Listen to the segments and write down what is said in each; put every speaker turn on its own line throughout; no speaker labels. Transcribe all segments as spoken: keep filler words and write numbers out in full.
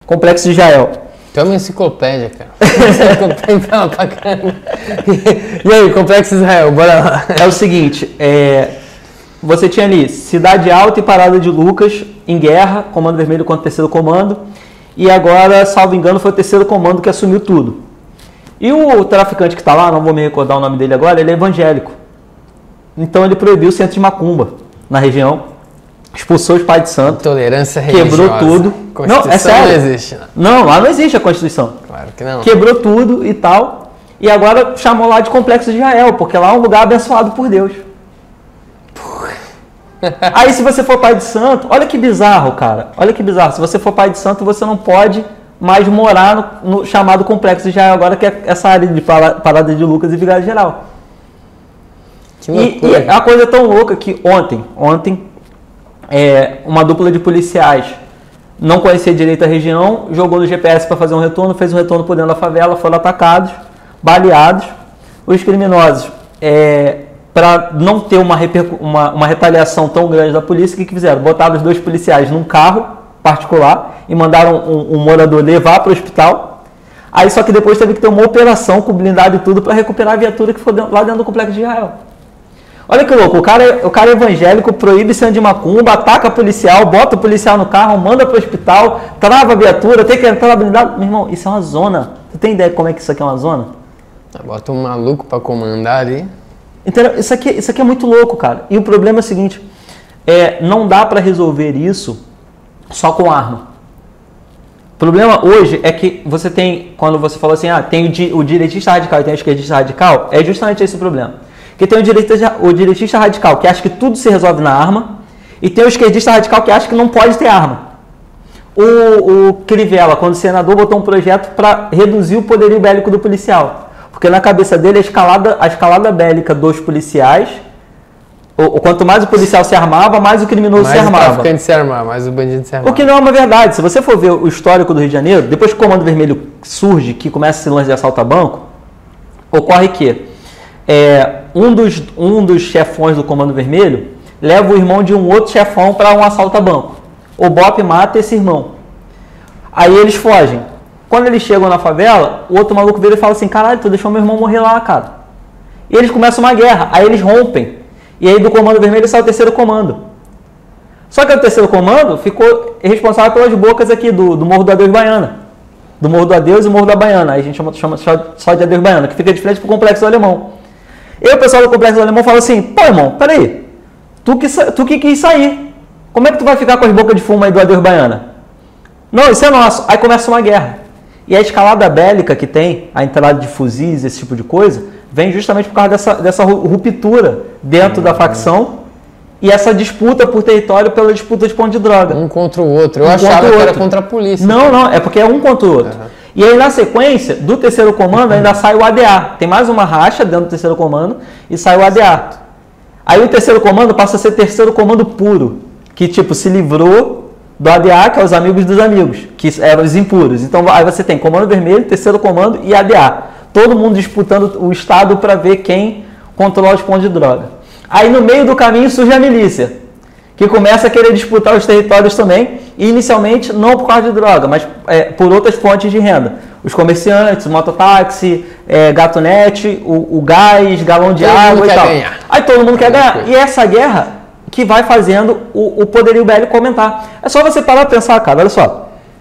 Complexo de Israel.
Tu é uma enciclopédia, cara. Enciclopédia pra caramba. E aí, Complexo de Israel, bora lá.
É o seguinte, é, você tinha ali Cidade Alta e Parada de Lucas em guerra, Comando Vermelho contra o Terceiro Comando, e agora, salvo engano, foi o Terceiro Comando que assumiu tudo. E o traficante que está lá, não vou me recordar o nome dele agora, ele é evangélico. Então ele proibiu o centro de macumba na região, expulsou os pais de santo,
Intolerância
quebrou
religiosa.
tudo. Não, é sério.
Não existe, não.
Não, lá não existe a Constituição.
Claro que não.
Quebrou tudo e tal, e agora chamou lá de Complexo de Israel, porque lá é um lugar abençoado por Deus. Aí se você for pai de santo, olha que bizarro, cara, olha que bizarro, se você for pai de santo, você não pode mais morar no, no chamado Complexo de Israel agora, que é essa área de Parada de Lucas e Vigário Geral.
Que
E, e a coisa é tão louca que ontem, ontem, é, uma dupla de policiais não conhecia direito a região, jogou no G P S para fazer um retorno, fez um retorno por dentro da favela, foram atacados, baleados. Os criminosos, é, para não ter uma, uma, uma retaliação tão grande da polícia, o que, que fizeram? Botaram os dois policiais num carro particular e mandaram um, um morador levar para o hospital. Aí só que depois teve que ter uma operação com blindado e tudo para recuperar a viatura que foi lá dentro do Complexo de Israel. Olha que louco, o cara, o cara é evangélico, proíbe centro de macumba, ataca policial, bota o policial no carro, manda para o hospital, trava a viatura, tem que entrar blindado. Meu irmão, isso é uma zona. Você tem ideia de como é que isso aqui é uma zona?
Bota um maluco para comandar ali.
Entendeu? Isso aqui, isso aqui é muito louco, cara. E o problema é o seguinte, é, não dá para resolver isso só com arma. O problema hoje é que você tem, quando você falou assim, ah, tem o, di, o direitista radical e tem o esquerdista radical, é justamente esse o problema. Porque tem o direitista, o direitista radical que acha que tudo se resolve na arma, e tem o esquerdista radical que acha que não pode ter arma. O, o Crivella, quando senador, botou um projeto para reduzir o poderio bélico do policial. Porque na cabeça dele a escalada, a escalada bélica dos policiais, o, quanto mais o policial se armava, mais o criminoso
mais
se armava.
Mais o traficante se armava, mais o bandido se armava.
O que não é uma verdade. Se você for ver o histórico do Rio de Janeiro, depois que o Comando Vermelho surge, que começa esse lance de assalto a banco, ocorre que é, um, dos, um dos chefões do Comando Vermelho leva o irmão de um outro chefão para um assalto a banco. O B O P mata esse irmão. Aí eles fogem. Quando eles chegam na favela, o outro maluco vira e fala assim, caralho, tu deixou meu irmão morrer lá, cara. E eles começam uma guerra, aí eles rompem. E aí do Comando Vermelho sai o Terceiro Comando. Só que o Terceiro Comando ficou responsável pelas bocas aqui do, do Morro do Adeus Baiana. Do Morro do Adeus e Morro da Baiana. Aí a gente chama, chama só de Adeus Baiana, que fica de frente pro Complexo do Alemão. E o pessoal do Complexo do Alemão fala assim, pô, irmão, peraí, tu que, tu que quis sair. Como é que tu vai ficar com as bocas de fumo aí do Adeus Baiana? Não, isso é nosso. Aí começa uma guerra. E a escalada bélica que tem, a entrada de fuzis, esse tipo de coisa, vem justamente por causa dessa, dessa ruptura dentro uhum. da facção e essa disputa por território pela disputa de ponto de droga.
Um contra o outro. Eu
um
achava que
outro.
era contra a polícia.
Não, não, é porque é um contra o outro. Uhum. E aí na sequência, do Terceiro Comando ainda uhum. sai o A D A. Tem mais uma racha dentro do Terceiro Comando e sai o A D A. Aí o Terceiro Comando passa a ser Terceiro Comando puro, que tipo se livrou do A D A, que é os amigos dos amigos, que eram os impuros. Então aí você tem Comando Vermelho, Terceiro Comando e A D A. Todo mundo disputando o Estado para ver quem controla os pontos de droga. Aí no meio do caminho surge a milícia, que começa a querer disputar os territórios também, e inicialmente não por causa de droga, mas é, por outras fontes de renda. Os comerciantes, o mototáxi, é, gatonete, o, o gás, galão de
todo
água
mundo
e
quer
tal.
Ganhar.
Aí todo mundo quer ganhar. E essa guerra que vai fazendo o, o poderio bélico aumentar. É só você parar para pensar, cara, olha só.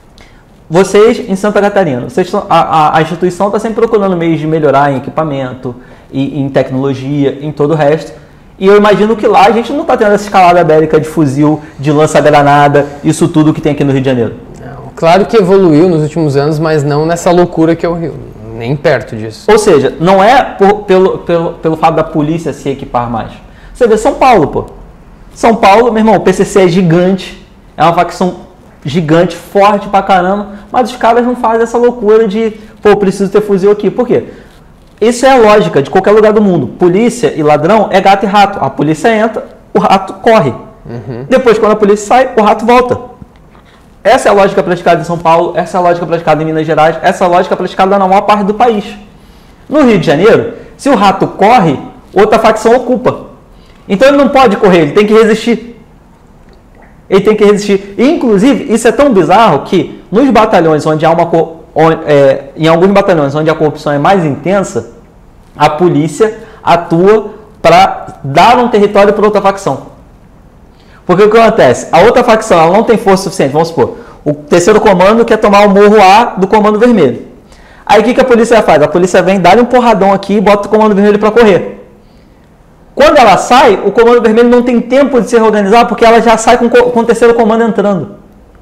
Vocês, em Santa Catarina, vocês, a, a, a instituição está sempre procurando meios de melhorar em equipamento, e, em tecnologia, em todo o resto. E eu imagino que lá a gente não está tendo essa escalada bélica de fuzil, de lança-granada, isso tudo que tem aqui no Rio de Janeiro.
Não, claro que evoluiu nos últimos anos, mas não nessa loucura que é o Rio. Nem perto disso.
Ou seja, não é por, pelo, pelo, pelo fato da polícia se equipar mais. Você vê São Paulo, pô. São Paulo, meu irmão, o P C C é gigante, é uma facção gigante, forte pra caramba, mas os caras não fazem essa loucura de, pô, preciso ter fuzil aqui. Por quê? Isso é a lógica de qualquer lugar do mundo. Polícia e ladrão é gato e rato. A polícia entra, o rato corre. Uhum. Depois, quando a polícia sai, o rato volta. Essa é a lógica praticada em São Paulo, essa é a lógica praticada em Minas Gerais, essa é a lógica praticada na maior parte do país. No Rio de Janeiro, se o rato corre, outra facção ocupa. Então ele não pode correr, ele tem que resistir. Ele tem que resistir. E, inclusive, isso é tão bizarro que nos batalhões onde há uma onde, é, em alguns batalhões onde a corrupção é mais intensa, a polícia atua para dar um território para outra facção. Porque o que acontece? A outra facção ela não tem força suficiente. Vamos supor, o terceiro comando quer tomar o morro A do comando vermelho. Aí o que, que a polícia faz? A polícia vem, dá-lhe um porradão aqui e bota o comando vermelho para correr. Quando ela sai, o comando vermelho não tem tempo de se reorganizar porque ela já sai com, com o terceiro comando entrando.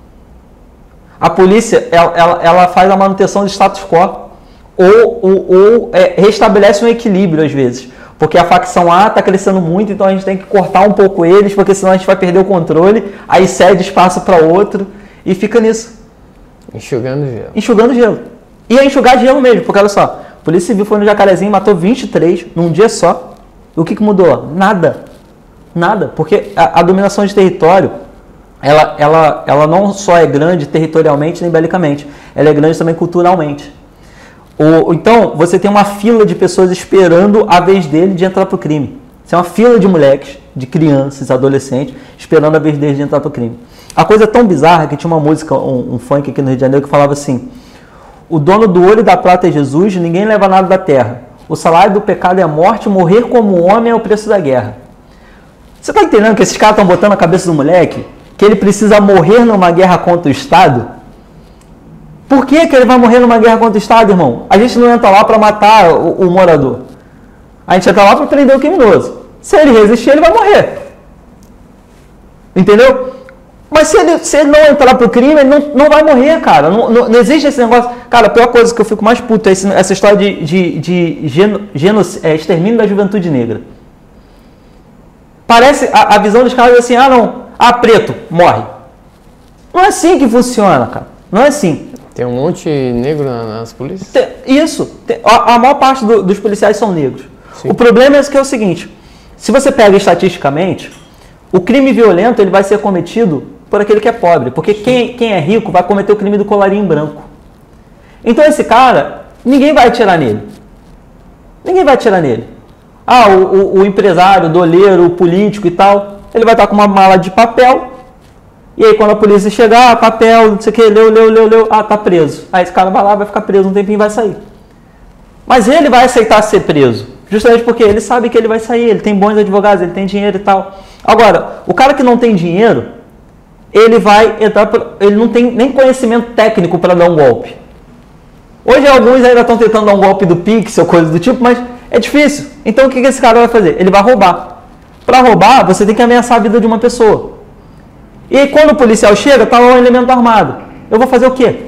A polícia ela, ela, ela faz a manutenção de status quo ou, ou, ou é, restabelece um equilíbrio às vezes. Porque a facção A está crescendo muito, então a gente tem que cortar um pouco eles, porque senão a gente vai perder o controle, aí cede espaço para outro e fica nisso.
Enxugando gelo.
Enxugando gelo. E é enxugar gelo mesmo, porque olha só, a Polícia Civil foi no Jacarezinho, matou vinte e três num dia só. O que, que mudou? Nada. Nada. Porque a, a dominação de território, ela, ela, ela não só é grande territorialmente nem belicamente, ela é grande também culturalmente. O, então, você tem uma fila de pessoas esperando a vez dele de entrar para o crime. Você é uma fila de moleques, de crianças, adolescentes, esperando a vez deles de entrar para o crime. A coisa é tão bizarra que tinha uma música, um, um funk aqui no Rio de Janeiro que falava assim: o dono do ouro e da prata é Jesus, ninguém leva nada da terra. O salário do pecado é a morte, morrer como homem é o preço da guerra. Você está entendendo que esses caras estão botando na cabeça do moleque que ele precisa morrer numa guerra contra o Estado? Por que, que ele vai morrer numa guerra contra o Estado, irmão? A gente não entra lá para matar o, o morador. A gente entra lá para prender o criminoso. Se ele resistir, ele vai morrer. Entendeu? Mas se ele, se ele não entrar pro crime, ele não, não vai morrer, cara. Não, não, não existe esse negócio. Cara, a pior coisa que eu fico mais puto é esse, essa história de, de, de geno, geno, é, extermínio da juventude negra. Parece, a, a visão dos caras é assim, ah não, ah, preto, morre. Não é assim que funciona, cara. Não é assim.
Tem um monte negro nas polícias?
Tem, isso. Tem, a, a maior parte do, dos policiais são negros.
Sim.
O problema é que é o seguinte, se você pega estatisticamente, o crime violento ele vai ser cometido por aquele que é pobre. Porque quem, quem é rico vai cometer o crime do colarinho branco. Então esse cara, ninguém vai atirar nele. Ninguém vai atirar nele. Ah, o, o, o empresário, o doleiro, o político e tal, ele vai estar com uma mala de papel. E aí quando a polícia chegar, ah, papel, não sei o que, leu, leu, leu, leu, ah, tá preso. Aí esse cara vai lá, vai ficar preso um tempinho e vai sair. Mas ele vai aceitar ser preso, justamente porque ele sabe que ele vai sair, ele tem bons advogados, ele tem dinheiro e tal. Agora, o cara que não tem dinheiro, ele vai entrar, ele não tem nem conhecimento técnico para dar um golpe. Hoje alguns ainda estão tentando dar um golpe do Pix ou coisa do tipo, mas é difícil. Então o que esse cara vai fazer? Ele vai roubar. Para roubar, você tem que ameaçar a vida de uma pessoa. E aí, quando o policial chega, tá lá um elemento armado. Eu vou fazer o quê?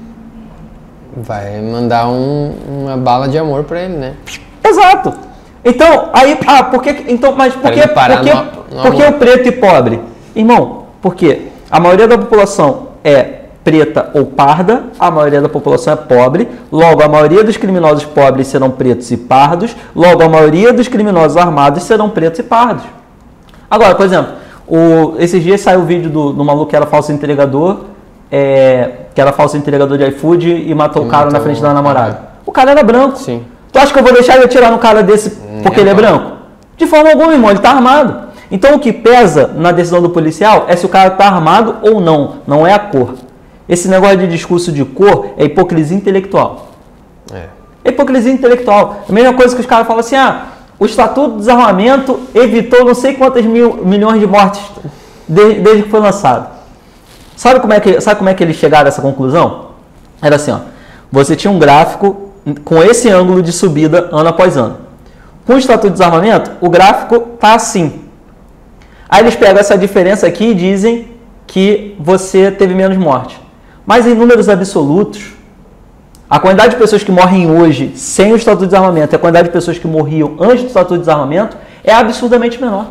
Vai mandar um, uma bala de amor pra ele, né?
Exato. Então, aí, ah, por que, então, mas por que, por que, por que o preto e pobre? Irmão, porque a maioria da população é preta ou parda, a maioria da população é pobre, logo a maioria dos criminosos pobres serão pretos e pardos, logo a maioria dos criminosos armados serão pretos e pardos. Agora, por exemplo, O, esses dias saiu o vídeo do, do maluco que era falso entregador, é, que era falso entregador de iFood e matou o cara na frente da namorada. O cara era branco.
Sim.
Tu acha que eu vou deixar ele atirar no cara desse porque ele é branco? De forma alguma, irmão, ele tá armado. Então o que pesa na decisão do policial é se o cara tá armado ou não, não é a cor. Esse negócio de discurso de cor é hipocrisia intelectual. É. É hipocrisia intelectual. A mesma coisa que os caras falam assim, ah, o Estatuto do Desarmamento evitou não sei quantas mil, milhões de mortes desde, desde que foi lançado. Sabe como, é que, sabe como é que eles chegaram a essa conclusão? Era assim, ó, você tinha um gráfico com esse ângulo de subida ano após ano. Com o Estatuto de Desarmamento, o gráfico está assim. Aí eles pegam essa diferença aqui e dizem que você teve menos morte. Mas em números absolutos, a quantidade de pessoas que morrem hoje sem o Estatuto de Desarmamento e a quantidade de pessoas que morriam antes do Estatuto de Desarmamento é absurdamente menor.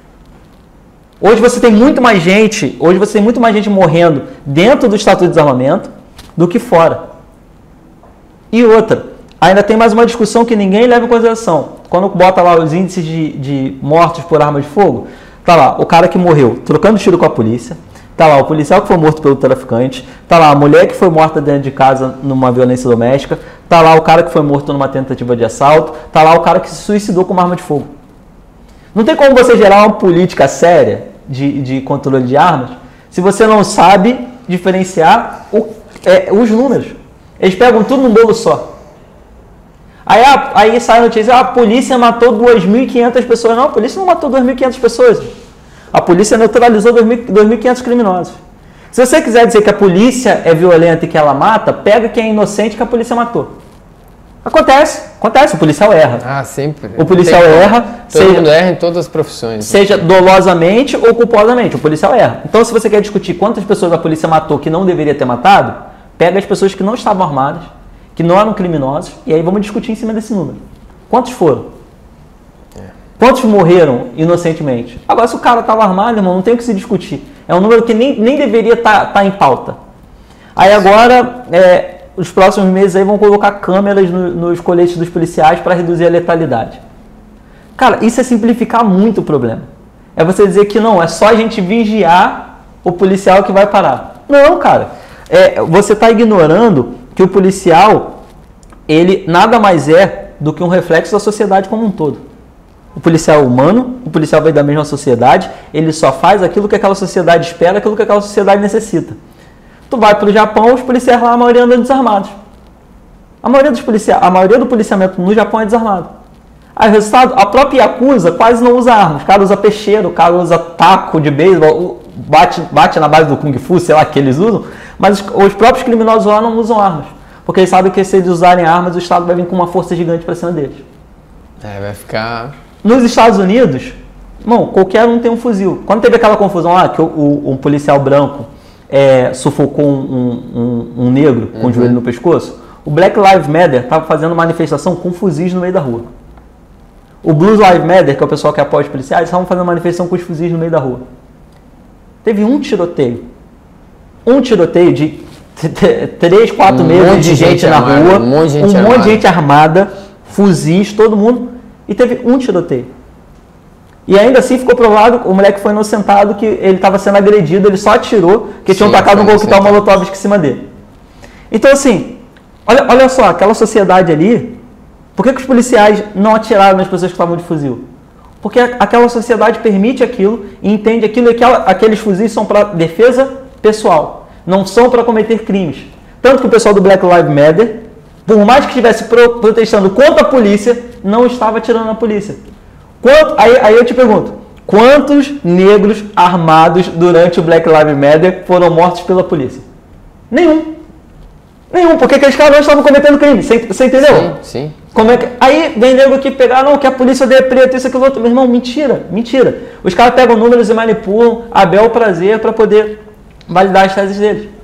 Hoje você tem muito mais gente, hoje você tem muito mais gente morrendo dentro do Estatuto de Desarmamento do que fora. E outra, ainda tem mais uma discussão que ninguém leva em consideração. Quando bota lá os índices de, de mortos por arma de fogo, tá lá o cara que morreu trocando tiro com a polícia, tá lá o policial que foi morto pelo traficante, tá lá a mulher que foi morta dentro de casa numa violência doméstica, tá lá o cara que foi morto numa tentativa de assalto, tá lá o cara que se suicidou com uma arma de fogo. Não tem como você gerar uma política séria de, de controle de armas se você não sabe diferenciar o, é, os números. Eles pegam tudo num bolo só. Aí, a, aí sai a notícia, ah, a polícia matou duas mil e quinhentas pessoas. Não, a polícia não matou duas mil e quinhentas pessoas. A polícia neutralizou dois mil e quinhentos criminosos. Se você quiser dizer que a polícia é violenta e que ela mata, pega quem é inocente que a polícia matou. Acontece, acontece, o policial erra.
Ah, sempre.
O policial Tem, erra.
Todo seja, mundo erra em todas as profissões.
Seja dolosamente ou culposamente, o policial erra. Então, se você quer discutir quantas pessoas a polícia matou que não deveria ter matado, pega as pessoas que não estavam armadas, que não eram criminosos, e aí vamos discutir em cima desse número. Quantos foram? É. Quantos morreram inocentemente? Agora, se o cara estava armado, irmão, não tem o que se discutir. É um número que nem, nem deveria estar tá, tá em pauta. Aí agora... É, os próximos meses aí vão colocar câmeras no, nos coletes dos policiais para reduzir a letalidade. Cara, isso é simplificar muito o problema. É você dizer que não, é só a gente vigiar o policial que vai parar. Não, cara. É, você está ignorando que o policial, ele nada mais é do que um reflexo da sociedade como um todo. O policial é humano, o policial veio da mesma sociedade, ele só faz aquilo que aquela sociedade espera, aquilo que aquela sociedade necessita. Tu vai para o Japão, os policiais lá, a maioria andam desarmados. A maioria, dos policia a maioria do policiamento no Japão é desarmado. Aí, resultado, a própria Yakuza quase não usa armas. O cara usa peixeiro, o cara usa taco de beisebol, bate, bate na base do Kung Fu, sei lá, que eles usam. Mas os, os próprios criminosos lá não usam armas. Porque eles sabem que se eles usarem armas, o Estado vai vir com uma força gigante para cima deles.
É, vai ficar...
Nos Estados Unidos, bom, qualquer um tem um fuzil. Quando teve aquela confusão lá, que o, o, um policial branco É, sufocou um, um, um negro com uhum. o joelho no pescoço, o Black Lives Matter estava fazendo manifestação com fuzis no meio da rua. O Blue Lives Matter, que é o pessoal que apoia os policiais, estavam fazendo manifestação com os fuzis no meio da rua. Teve um tiroteio. Um tiroteio de três, quatro um meses de gente, gente na armada, rua, um monte de gente, um monte de gente armada, fuzis, todo mundo, e teve um tiroteio. E ainda assim ficou provado, o moleque foi inocentado, que ele estava sendo agredido, ele só atirou, que tinham tacado um coquetel molotov em cima dele. Então assim, olha, olha só, aquela sociedade ali, por que, que os policiais não atiraram nas pessoas que estavam de fuzil? Porque aquela sociedade permite aquilo e entende aquilo, e aquela, aqueles fuzis são para defesa pessoal, não são para cometer crimes. Tanto que o pessoal do Black Lives Matter, por mais que estivesse pro, protestando contra a polícia, não estava atirando na polícia. Quanto, aí, aí eu te pergunto, quantos negros armados durante o Black Lives Matter foram mortos pela polícia? Nenhum. Nenhum, porque aqueles caras não estavam cometendo crime, você, você entendeu?
Sim, sim.
Como é que, aí vem nego que pegar, não, que a polícia odeia preto, isso, aquilo, outro. Meu irmão, mentira, mentira. Os caras pegam números e manipulam a bel prazer para poder validar as teses deles.